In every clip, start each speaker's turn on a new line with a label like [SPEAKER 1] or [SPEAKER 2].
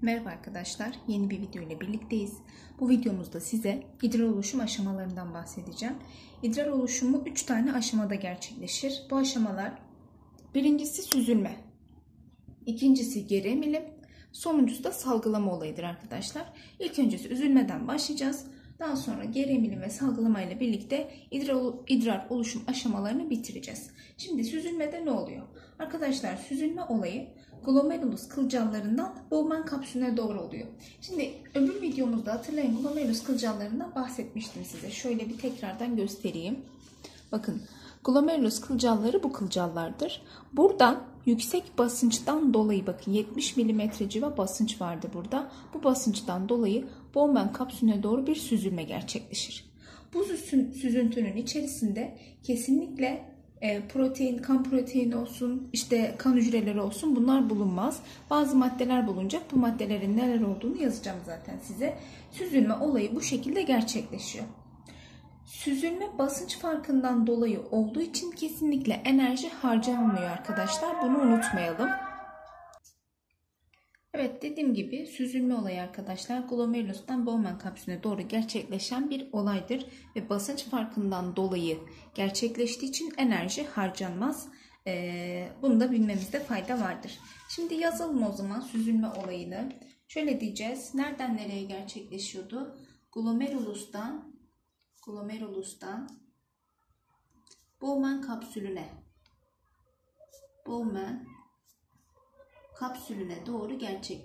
[SPEAKER 1] Merhaba arkadaşlar, yeni bir video ile birlikteyiz. Bu videomuzda size idrar oluşum aşamalarından bahsedeceğim. İdrar oluşumu 3 tane aşamada gerçekleşir. Bu aşamalar birincisi süzülme, ikincisi geri emilim, sonuncusu da salgılama olayıdır arkadaşlar. İlk öncesi üzülmeden başlayacağız. Daha sonra geri emilim ve salgılama ile birlikte idrar oluşum aşamalarını bitireceğiz. Şimdi süzülmede ne oluyor? Arkadaşlar süzülme olayı glomerulus kılcallarından Bowman kapsülüne doğru oluyor. Şimdi öbür videomuzda hatırlayın glomerulus kılcallarından bahsetmiştim size. Şöyle bir tekrardan göstereyim. Bakın glomerulus kılcalları bu kılcallardır. Buradan yüksek basınçtan dolayı bakın 70 mm civa basınç vardı burada. Bu basınçtan dolayı Bowman kapsülüne doğru bir süzülme gerçekleşir. Bu süzüntünün içerisinde kesinlikle protein, kan proteini olsun, işte kan hücreleri olsun bunlar bulunmaz. Bazı maddeler bulunacak. Bu maddelerin neler olduğunu yazacağım zaten size. Süzülme olayı bu şekilde gerçekleşiyor. Süzülme basınç farkından dolayı olduğu için kesinlikle enerji harcanmıyor arkadaşlar. Bunu unutmayalım. Evet, dediğim gibi süzülme olayı arkadaşlar glomerulustan Bowman kapsülüne doğru gerçekleşen bir olaydır ve basınç farkından dolayı gerçekleştiği için enerji harcanmaz. Bunu da bilmemizde fayda vardır. Şimdi yazalım o zaman süzülme olayını. Şöyle diyeceğiz. Nereden nereye gerçekleşiyordu? Glomerulustan Bowman kapsülüne doğru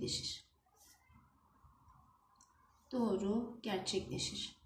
[SPEAKER 1] gerçekleşir.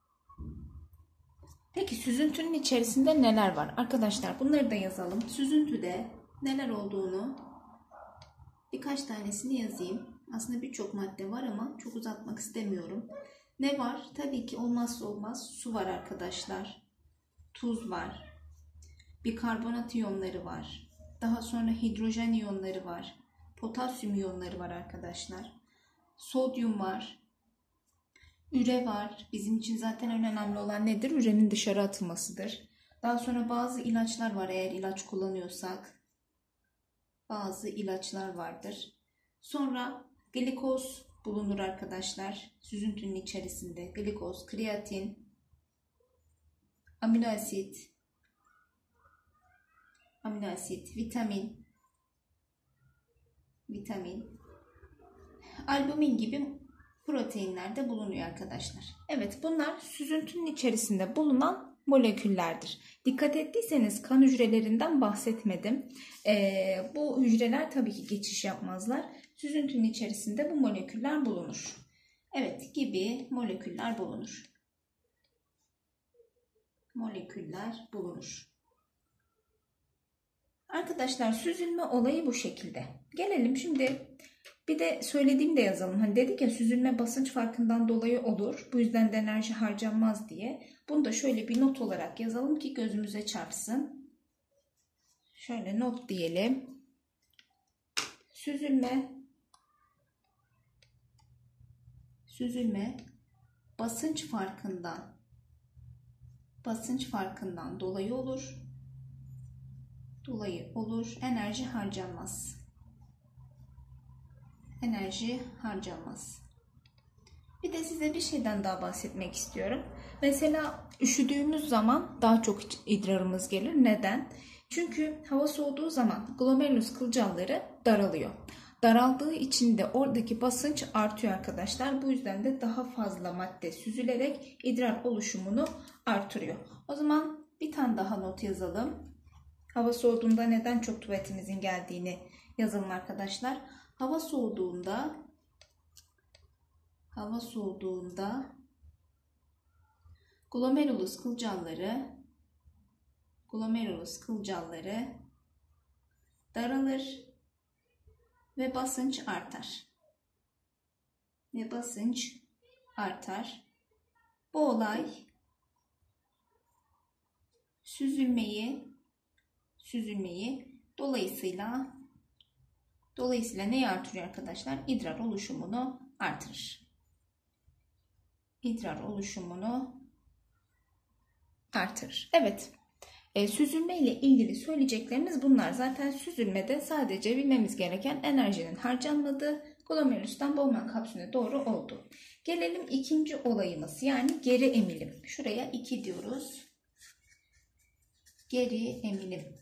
[SPEAKER 1] Peki süzüntünün içerisinde neler var? Arkadaşlar bunları da yazalım. Süzüntüde neler olduğunu birkaç tanesini yazayım. Aslında birçok madde var ama çok uzatmak istemiyorum. Ne var? Tabii ki olmazsa olmaz su var arkadaşlar. Tuz var. Bikarbonat iyonları var. Daha sonra hidrojen iyonları var. Potasyum iyonları var arkadaşlar. Sodyum var. Üre var. Bizim için zaten en önemli olan nedir? Ürenin dışarı atılmasıdır. Daha sonra bazı ilaçlar var eğer ilaç kullanıyorsak. Bazı ilaçlar vardır. Sonra glikoz bulunur arkadaşlar. Süzüntünün içerisinde glikoz, kreatin, amino asit, vitamin, albumin gibi proteinler de bulunuyor arkadaşlar. Evet, bunlar süzüntünün içerisinde bulunan moleküllerdir. Dikkat ettiyseniz kan hücrelerinden bahsetmedim. Bu hücreler tabii ki geçiş yapmazlar. Süzüntünün içerisinde bu moleküller bulunur. Evet, gibi moleküller bulunur. Arkadaşlar süzülme olayı bu şekilde. Gelelim şimdi bir de söylediğim de yazalım. Hani dedik ya süzülme basınç farkından dolayı olur. Bu yüzden de enerji harcanmaz diye. Bunu da şöyle bir not olarak yazalım ki gözümüze çarpsın. Şöyle not diyelim. Süzülme basınç farkından dolayı olur. Enerji harcanmaz. Bir de size bir şeyden daha bahsetmek istiyorum. Mesela üşüdüğümüz zaman daha çok idrarımız gelir. Neden? Çünkü hava soğuduğu zaman glomerulus kılcalları daralıyor. Daraldığı için de oradaki basınç artıyor arkadaşlar. Bu yüzden de daha fazla madde süzülerek idrar oluşumunu artırıyor. O zaman bir tane daha not yazalım. Hava soğuduğunda neden çok tuvaletimizin geldiğini yazalım arkadaşlar. Hava soğuduğunda glomerulus kılcalları daralır ve basınç artar. Bu olay süzülmeyi dolayısıyla neyi artırıyor arkadaşlar? İdrar oluşumunu artırır. Evet. Süzülme ile ilgili söyleyeceklerimiz bunlar. Zaten süzülmede sadece bilmemiz gereken enerjinin harcanmadığı, glomerüsten Bowman kapsülüne doğru oldu. Gelelim ikinci olayımız, yani geri emilim. Şuraya 2 diyoruz. Geri emilim.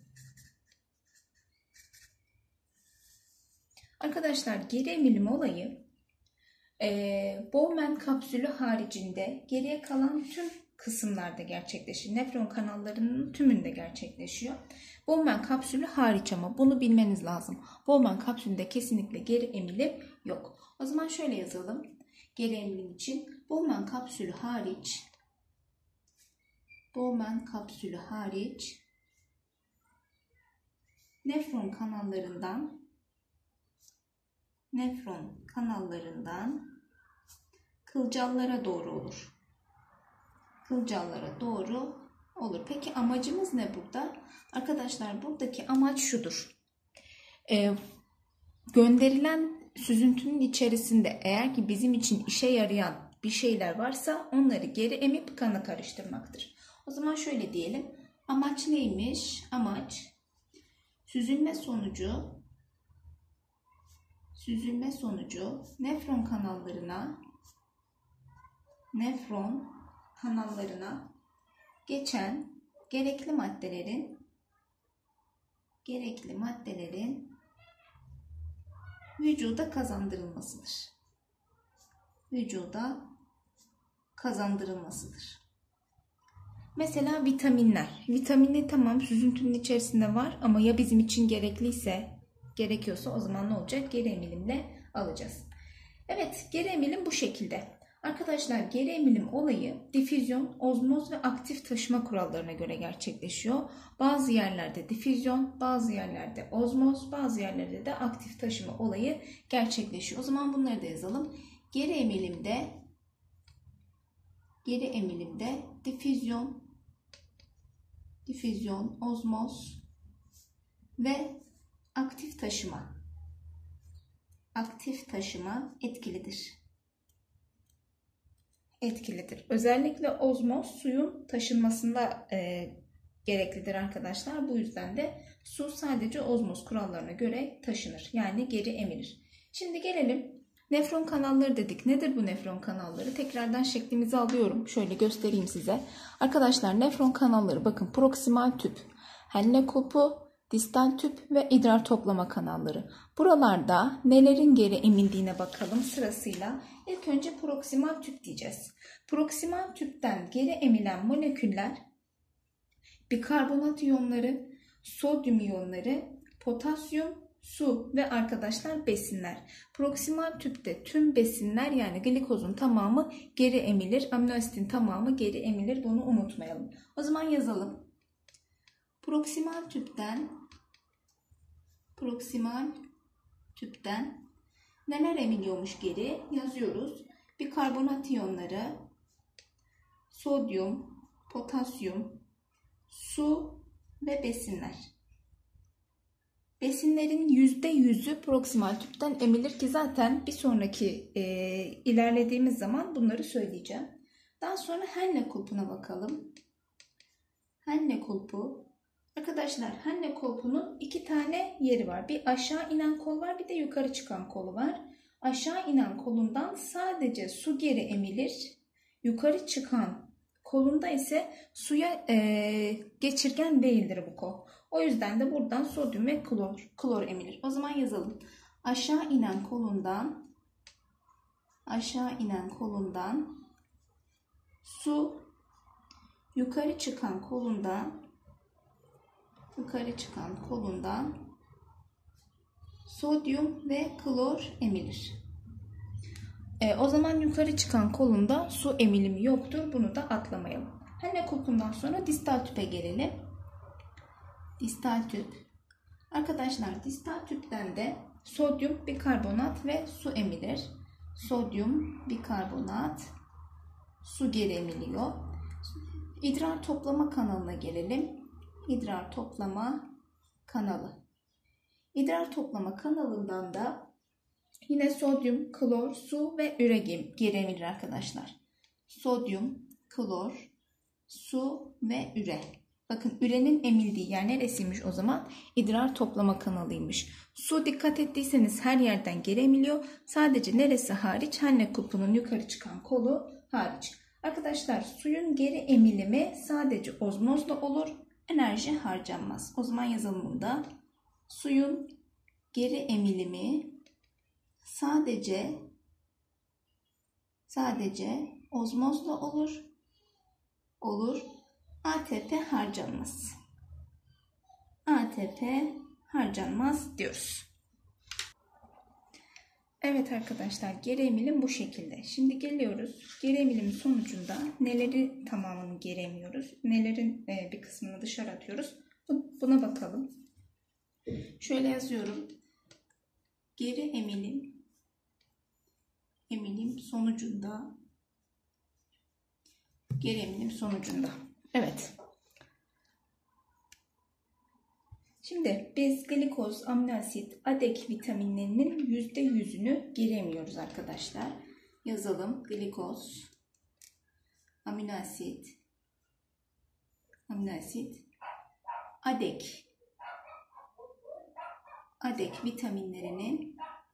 [SPEAKER 1] Arkadaşlar, geri emilim olayı Bowman kapsülü haricinde geriye kalan tüm kısımlarda gerçekleşir. Nefron kanallarının tümünde gerçekleşiyor. Bowman kapsülü hariç, ama bunu bilmeniz lazım. Bowman kapsülünde kesinlikle geri emilim yok. O zaman şöyle yazalım. Geri emilim için Bowman kapsülü hariç, Bowman kapsülü hariç nefron kanallarından kılcallara doğru olur. Kılcallara doğru olur. Peki amacımız ne burada? Arkadaşlar, buradaki amaç şudur. Gönderilen süzüntünün içerisinde eğer ki bizim için işe yarayan bir şeyler varsa onları geri emip kana karıştırmaktır. O zaman şöyle diyelim. Amaç neymiş? Amaç süzülme sonucu nefron kanallarına geçen gerekli maddelerin vücuda kazandırılmasıdır. Mesela vitaminler. Vitaminler tamam süzüntünün içerisinde var ama ya bizim için gerekiyorsa o zaman ne olacak? Geri emilimle alacağız. Evet, geri emilim bu şekilde. Arkadaşlar, geri emilim olayı difüzyon, ozmoz ve aktif taşıma kurallarına göre gerçekleşiyor. Bazı yerlerde difüzyon, bazı yerlerde ozmoz, bazı yerlerde de aktif taşıma olayı gerçekleşiyor. O zaman bunları da yazalım. Geri emilimde difüzyon, ozmoz ve aktif taşıma etkilidir. Özellikle ozmoz suyun taşınmasında gereklidir arkadaşlar. Bu yüzden de su sadece ozmoz kurallarına göre taşınır. Yani geri emilir. Şimdi gelelim nefron kanalları dedik. Nedir bu nefron kanalları? Tekrardan şeklimizi alıyorum. Şöyle göstereyim size. Arkadaşlar, nefron kanalları bakın proksimal tüp, Henle kulpu, distal tüp ve idrar toplama kanalları. Buralarda nelerin geri emildiğine bakalım sırasıyla. İlk önce proksimal tüp diyeceğiz. Proksimal tüpten geri emilen moleküller bikarbonat iyonları, sodyum iyonları, potasyum, su ve arkadaşlar besinler. Proksimal tüpte tüm besinler, yani glikozun tamamı geri emilir. Amino asitin tamamı geri emilir. Bunu unutmayalım. O zaman yazalım. Proksimal tüpten neler emiliyormuş geri? Yazıyoruz. Bikarbonat iyonları, sodyum, potasyum, su ve besinler. Besinlerin %100'ü proksimal tüpten emilir ki zaten bir sonraki ilerlediğimiz zaman bunları söyleyeceğim. Daha sonra Henle kulpuna bakalım. Henle kulpu. Arkadaşlar, Henle kulpunun 2 tane yeri var. Bir aşağı inen kol var, bir de yukarı çıkan kolu var. Aşağı inen kolundan sadece su geri emilir. Yukarı çıkan kolunda ise suya geçirgen değildir bu kol. O yüzden de buradan sodyum ve klor emilir. O zaman yazalım. Aşağı inen kolundan su, yukarı çıkan kolundan sodyum ve klor emilir. O zaman yukarı çıkan kolunda su emilimi yoktur. Bunu da atlamayalım. Henle kulpundan sonra distal tüpe gelelim. Distal tüp. Arkadaşlar, distal tüpten de sodyum bikarbonat ve su emilir. Sodyum bikarbonat, su geri emiliyor. İdrar toplama kanalına gelelim. İdrar toplama kanalı. İdrar toplama kanalından da yine sodyum, klor, su ve üre geri emilir arkadaşlar. Sodyum, klor, su ve üre. Bakın ürenin emildiği yer neresiymiş o zaman? İdrar toplama kanalıymış. Su dikkat ettiyseniz her yerden geri emiliyor. Sadece neresi hariç? Henle kulpunun yukarı çıkan kolu hariç. Arkadaşlar suyun geri emilimi sadece ozmozla olur. Enerji harcanmaz. O zaman yazalım bunu da. Suyun geri emilimi sadece ozmozla olur. ATP harcanmaz. ATP harcanmaz diyoruz. Evet arkadaşlar, geri emilim bu şekilde. Şimdi geliyoruz. Geri emilim sonucunda neleri tamamını geri emiyoruz? Nelerin bir kısmını dışarı atıyoruz? Buna bakalım. Şöyle yazıyorum. Geri emilim sonucunda. Geri emilim sonucunda. Evet. Şimdi biz glikoz, amino asit, adek vitaminlerinin %100'ünü geri emiyoruz arkadaşlar. Yazalım. Glikoz, amino asit, adek vitaminlerinin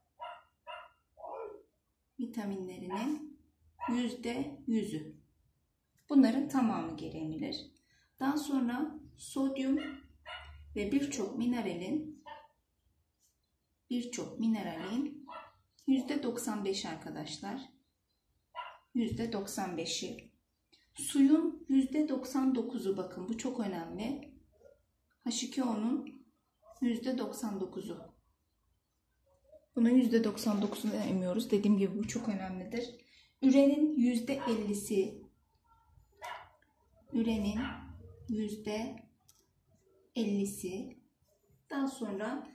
[SPEAKER 1] %100'ü. Bunların tamamı geri emilir. Daha sonra sodyum ve birçok mineralin %95 arkadaşlar. %95'i. Suyun %99'u, bakın bu çok önemli. H2O'nun %99'u. Bunun %99'unu emiyoruz. Dediğim gibi bu çok önemlidir. Ürenin %50'si. Daha sonra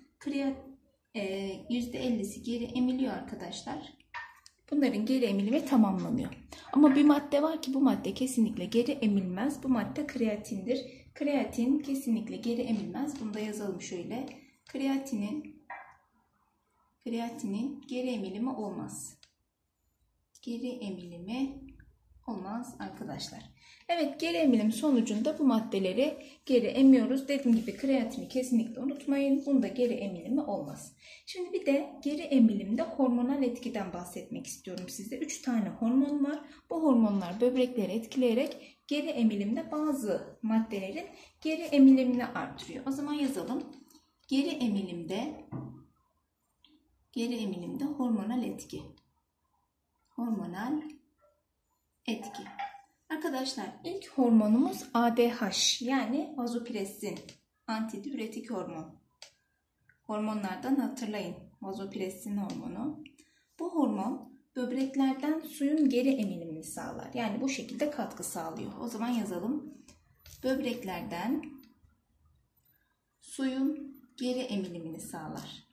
[SPEAKER 1] %50'si geri emiliyor arkadaşlar. Bunların geri emilimi tamamlanıyor. Ama bir madde var ki bu madde kesinlikle geri emilmez. Bu madde kreatindir. Kreatin kesinlikle geri emilmez. Bunu da yazalım şöyle. Kreatinin geri emilimi olmaz. Geri emilimi olmaz arkadaşlar. Evet, geri emilim sonucunda bu maddeleri geri emiyoruz. Dediğim gibi kreatini kesinlikle unutmayın. Bunda geri emilimi olmaz. Şimdi bir de geri emilimde hormonal etkiden bahsetmek istiyorum size. 3 tane hormon var. Bu hormonlar böbrekleri etkileyerek geri emilimde bazı maddelerin geri emilimini artırıyor. O zaman yazalım. Geri emilimde hormonal etki. Arkadaşlar ilk hormonumuz ADH, yani vazopressin, antidiüretik hormon. Hormonlardan hatırlayın, vazopressin hormonu. Bu hormon böbreklerden suyun geri emilimini sağlar. Yani bu şekilde katkı sağlıyor. O zaman yazalım. Böbreklerden suyun geri emilimini sağlar.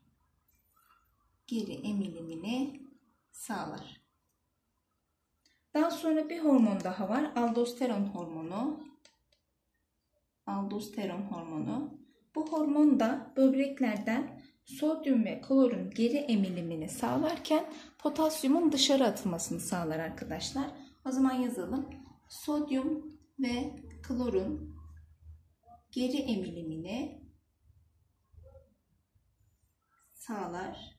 [SPEAKER 1] Daha sonra bir hormon daha var. Aldosteron hormonu. Bu hormon da böbreklerden sodyum ve klorun geri emilimini sağlarken potasyumun dışarı atılmasını sağlar arkadaşlar. O zaman yazalım. Sodyum ve klorun geri emilimini sağlar.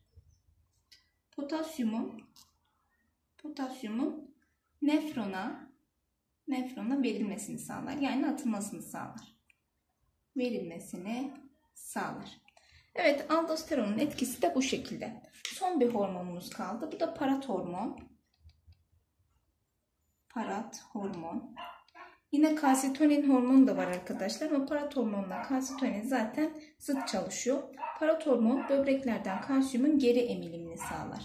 [SPEAKER 1] Potasyumun nefrona verilmesini sağlar. Yani atılmasını sağlar. Evet, aldosteronun etkisi de bu şekilde. Son bir hormonumuz kaldı. Bu da parat hormon. Yine kalsitonin hormonu da var arkadaşlar. Ama parat hormonla kalsitonin zaten zıt çalışıyor. Parat hormon böbreklerden kalsiyumun geri emilimini sağlar.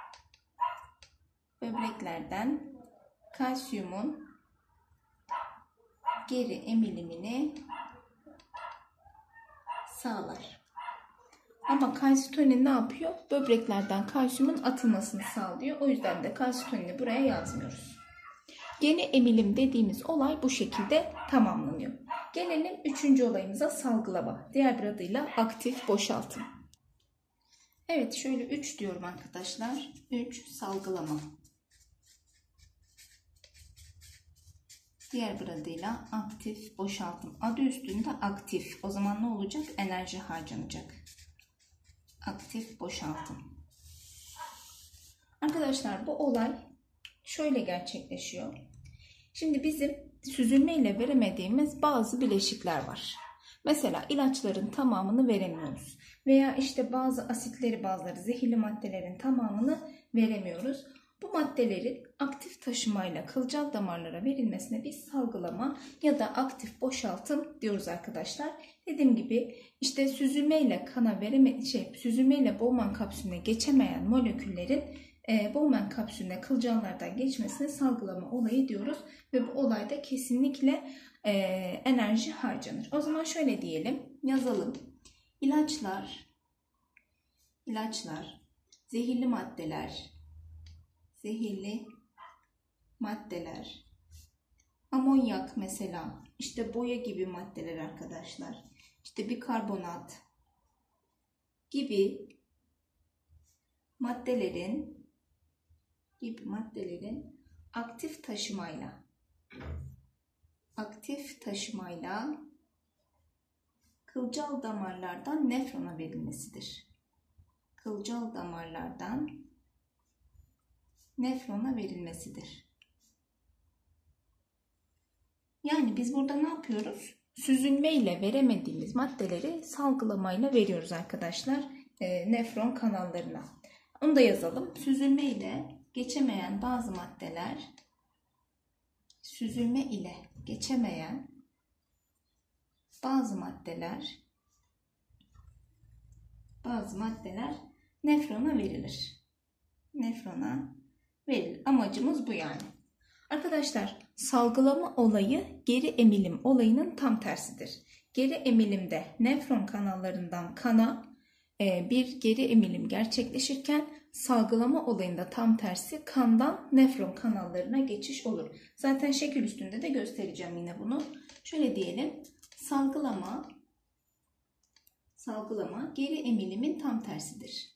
[SPEAKER 1] Ama kalsitonin ne yapıyor? Böbreklerden kalsiyumun atılmasını sağlıyor. O yüzden de kalsitonini buraya yazmıyoruz. Geri emilim dediğimiz olay bu şekilde tamamlanıyor. Gelelim 3. olayımıza, salgılama. Diğer bir adıyla aktif boşaltım. Evet, şöyle 3 diyorum arkadaşlar. 3 salgılama. Diğer bir adıyla aktif boşaltım. Adı üstünde aktif. O zaman ne olacak? Enerji harcanacak. Aktif boşaltım. Arkadaşlar bu olay şöyle gerçekleşiyor. Şimdi bizim süzülme ile veremediğimiz bazı bileşikler var. Mesela ilaçların tamamını veremiyoruz. Veya işte bazı asitleri, bazıları zehirli maddelerin tamamını veremiyoruz. Bu maddelerin aktif taşımayla kılcal damarlara verilmesine biz salgılama ya da aktif boşaltım diyoruz arkadaşlar. Dediğim gibi işte süzülmeyle kana süzülmeyle Bowman kapsülüne geçemeyen moleküllerin Bowman kapsülüne kılcallardan geçmesine salgılama olayı diyoruz ve bu olayda kesinlikle enerji harcanır. O zaman şöyle diyelim, yazalım. İlaçlar, zehirli maddeler, amonyak mesela, işte boya gibi maddeler arkadaşlar, işte bikarbonat gibi maddelerin aktif taşımayla kılcal damarlardan nefrona verilmesidir. Kılcal damarlardan nefrona verilmesidir. Yani biz burada ne yapıyoruz? Süzülmeyle veremediğimiz maddeleri salgılamayla veriyoruz arkadaşlar nefron kanallarına. Onu da yazalım. Süzülme ile geçemeyen bazı maddeler nefrona verilir. Amacımız bu yani. Arkadaşlar salgılama olayı geri emilim olayının tam tersidir. Geri emilimde nefron kanallarından kana bir geri emilim gerçekleşirken salgılama olayında tam tersi kandan nefron kanallarına geçiş olur. Zaten şekil üstünde de göstereceğim yine bunu. Şöyle diyelim. Salgılama geri emilimin tam tersidir.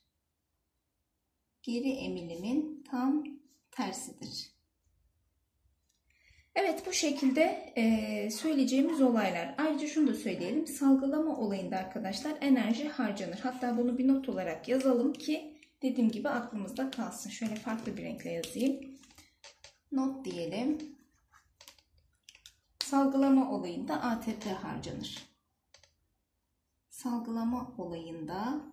[SPEAKER 1] Evet, bu şekilde söyleyeceğimiz olaylar. Ayrıca şunu da söyleyelim. Salgılama olayında arkadaşlar enerji harcanır. Hatta bunu bir not olarak yazalım ki dediğim gibi aklımızda kalsın. Şöyle farklı bir renkle yazayım. Not diyelim. Salgılama olayında ATP harcanır. Salgılama olayında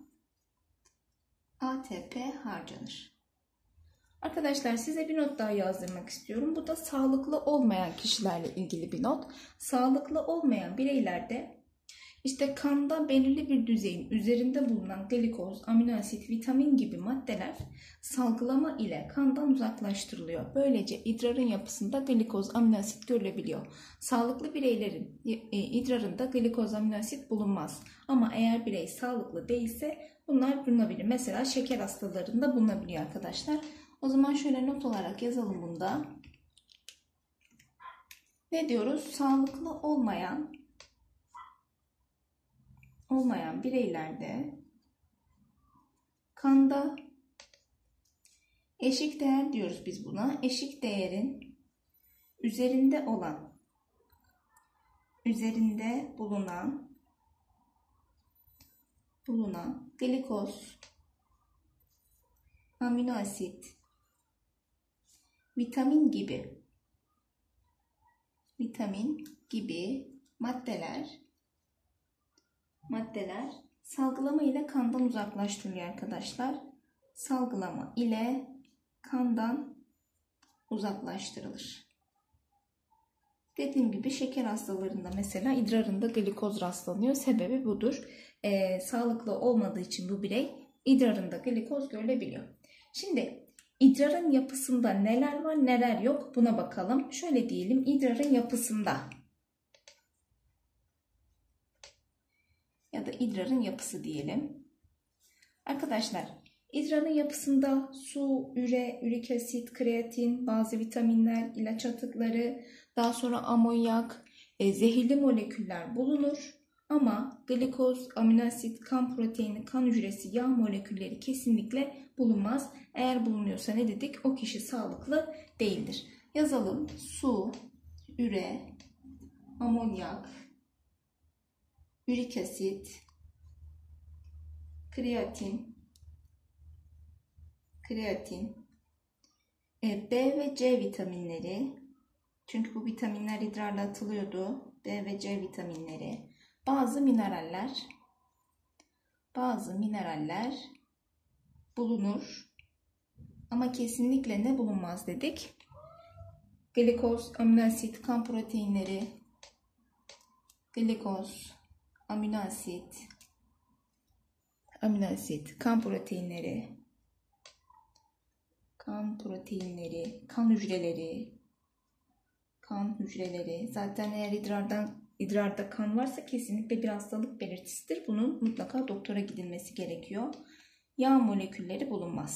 [SPEAKER 1] ATP harcanır. Arkadaşlar size bir not daha yazdırmak istiyorum. Bu da sağlıklı olmayan kişilerle ilgili bir not. Sağlıklı olmayan bireylerde işte kanda belirli bir düzeyin üzerinde bulunan glikoz, amino asit, vitamin gibi maddeler salgılama ile kandan uzaklaştırılıyor. Böylece idrarın yapısında glikoz, amino asit görülebiliyor. Sağlıklı bireylerin idrarında glikoz, amino asit bulunmaz. Ama eğer birey sağlıklı değilse bunlar bulunabilir. Mesela şeker hastalarında bulunabiliyor arkadaşlar. O zaman şöyle not olarak yazalım bunda. Ne diyoruz? Sağlıklı olmayan bireylerde kanda eşik değer diyoruz biz buna. Eşik değerin üzerinde bulunan glikoz, amino asit, vitamin gibi maddeler salgılama ile kandan uzaklaştırılıyor arkadaşlar. Salgılama ile kandan uzaklaştırılır. Dediğim gibi şeker hastalarında mesela idrarında glikoz rastlanıyor. Sebebi budur. Sağlıklı olmadığı için bu birey idrarında glikoz görülebiliyor. Şimdi idrarın yapısında neler var neler yok buna bakalım. Şöyle diyelim, idrarın yapısında ya da idrarın yapısı diyelim. Arkadaşlar idrarın yapısında su, üre, ürik asit, kreatin, bazı vitaminler, ilaç atıkları, daha sonra amonyak, zehirli moleküller bulunur. Ama glikoz, amino asit, kan proteini, kan hücresi, yağ molekülleri kesinlikle bulunmaz. Eğer bulunuyorsa ne dedik? O kişi sağlıklı değildir. Yazalım. Su, üre, amonyak, ürik asit, kreatin, B ve C vitaminleri, çünkü bu vitaminler idrarla atılıyordu. B ve C vitaminleri, bazı mineraller bulunur. Ama kesinlikle ne bulunmaz dedik? Glikoz, amino asit, kan proteinleri, glikoz, amino asit, kan proteinleri, kan hücreleri. Zaten eğer idrarda kan varsa kesinlikle bir hastalık belirtisidir. Bunun mutlaka doktora gidilmesi gerekiyor. Yağ molekülleri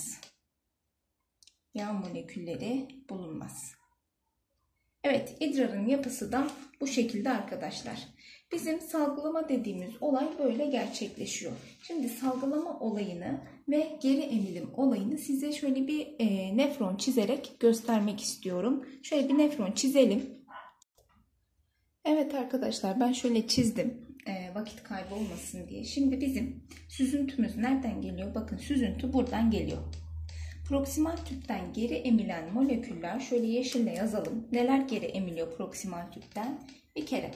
[SPEAKER 1] bulunmaz. Evet, idrarın yapısı da bu şekilde arkadaşlar. Bizim salgılama dediğimiz olay böyle gerçekleşiyor. Şimdi salgılama olayını ve geri emilim olayını size şöyle bir nefron çizerek göstermek istiyorum. Şöyle bir nefron çizelim. Evet arkadaşlar, ben şöyle çizdim. Vakit kaybı olmasın diye. Şimdi bizim süzüntümüz nereden geliyor? Bakın, süzüntü buradan geliyor. Proksimal tüpten geri emilen moleküller, şöyle yeşille yazalım. Neler geri emiliyor proksimal tüpten? Bir kere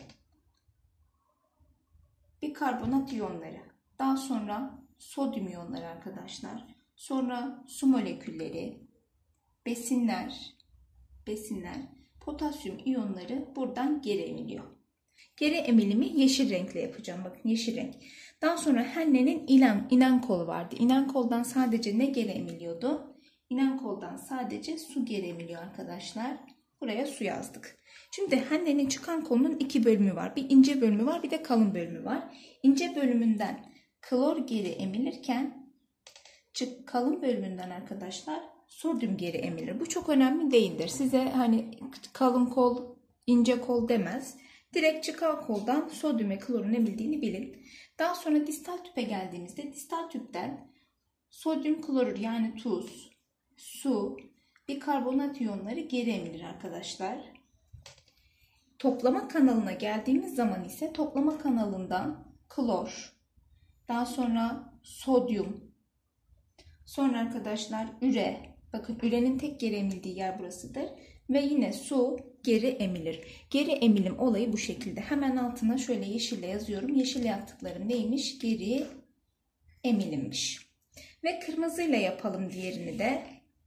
[SPEAKER 1] bikarbonat iyonları, daha sonra sodyum iyonları arkadaşlar, sonra su molekülleri, besinler, potasyum iyonları buradan geri emiliyor. Geri emilimi yeşil renkle yapacağım. Bakın, yeşil renk. Daha sonra Henne'nin inen kolu vardı. İnen koldan sadece ne geri emiliyordu? İnen koldan sadece su geri emiliyor arkadaşlar. Buraya su yazdık. Şimdi Henne'nin çıkan kolunun iki bölümü var. Bir ince bölümü var, bir de kalın bölümü var. İnce bölümünden klor geri emilirken kalın bölümünden arkadaşlar sodyum geri emilir. Bu çok önemli değildir. Size hani kalın kol, ince kol demez. Direkt çıkan koldan sodyum ve klorun emildiğini bilin. Daha sonra distal tüpe geldiğimizde distal tüpten sodyum klorür, yani tuz, su, bikarbonat iyonları geri emilir arkadaşlar. Toplama kanalına geldiğimiz zaman ise toplama kanalından klor, daha sonra sodyum, sonra arkadaşlar üre. Bakın, ürenin tek geri emildiği yer burasıdır. Ve yine su geri emilir. Geri emilim olayı bu şekilde. Hemen altına şöyle yeşille yazıyorum. Yeşille yaptıklarım neymiş? Geri emilimmiş. Ve kırmızıyla yapalım diğerini de.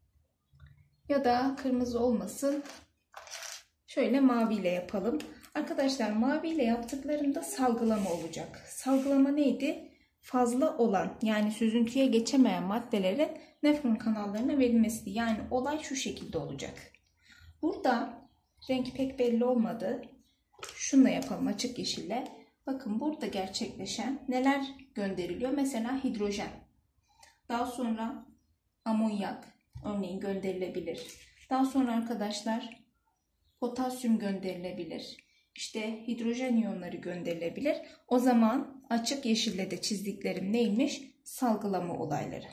[SPEAKER 1] Ya da kırmızı olmasın, şöyle maviyle yapalım. Arkadaşlar, maviyle yaptıklarımda salgılama olacak. Salgılama neydi? Fazla olan, yani süzüntüye geçemeyen maddelerin nefron kanallarına verilmesiydi. Yani olay şu şekilde olacak. Burada renk pek belli olmadı. Şununla yapalım, açık yeşille. Bakın, burada gerçekleşen neler gönderiliyor? Mesela hidrojen. Daha sonra amonyak örneğin gönderilebilir. Daha sonra arkadaşlar potasyum gönderilebilir. İşte hidrojen iyonları gönderilebilir. O zaman açık yeşille de çizdiklerim neymiş? Salgılama olayları.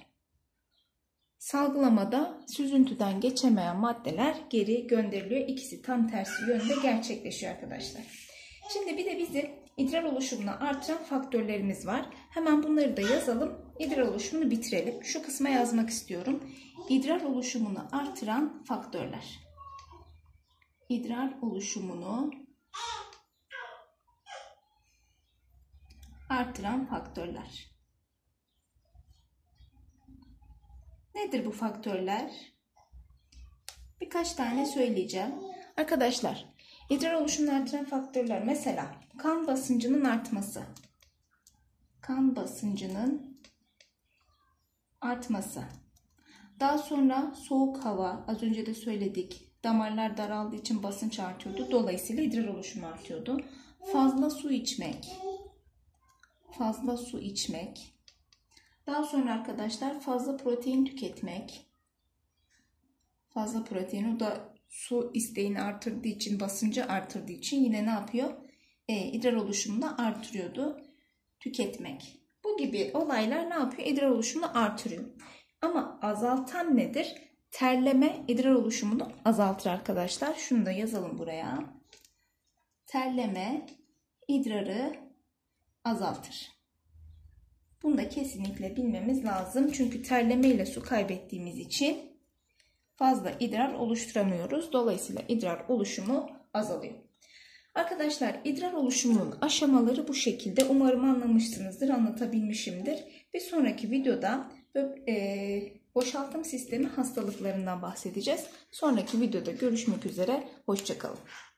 [SPEAKER 1] Salgılamada süzüntüden geçemeyen maddeler geri gönderiliyor. İkisi tam tersi yönde gerçekleşiyor arkadaşlar. Şimdi bir de bizim idrar oluşumunu artıran faktörlerimiz var. Hemen bunları da yazalım. İdrar oluşumunu bitirelim. Şu kısma yazmak istiyorum. İdrar oluşumunu artıran faktörler. İdrar oluşumunu artıran faktörler. Nedir bu faktörler? Birkaç tane söyleyeceğim. Arkadaşlar, idrar oluşumunu artıran faktörler mesela kan basıncının artması. Kan basıncının artması. Daha sonra soğuk hava, az önce de söyledik. Damarlar daraldığı için basınç artıyordu. Dolayısıyla idrar oluşumu artıyordu. Fazla su içmek. Fazla su içmek. Daha sonra arkadaşlar fazla protein tüketmek. Fazla protein, o da su isteğini artırdığı için, basıncı artırdığı için yine ne yapıyor? İdrar oluşumunu artırıyordu. Tüketmek. Bu gibi olaylar ne yapıyor? İdrar oluşumunu artırıyor. Ama azaltan nedir? Terleme idrar oluşumunu azaltır arkadaşlar. Şunu da yazalım buraya. terleme idrarı azaltır. Bunu da kesinlikle bilmemiz lazım. Çünkü terleme ile su kaybettiğimiz için fazla idrar oluşturamıyoruz. Dolayısıyla idrar oluşumu azalıyor. Arkadaşlar, idrar oluşumunun aşamaları bu şekilde. Umarım anlamışsınızdır, anlatabilmişimdir. Bir sonraki videoda boşaltım sistemi hastalıklarından bahsedeceğiz. Sonraki videoda görüşmek üzere. Hoşça kalın.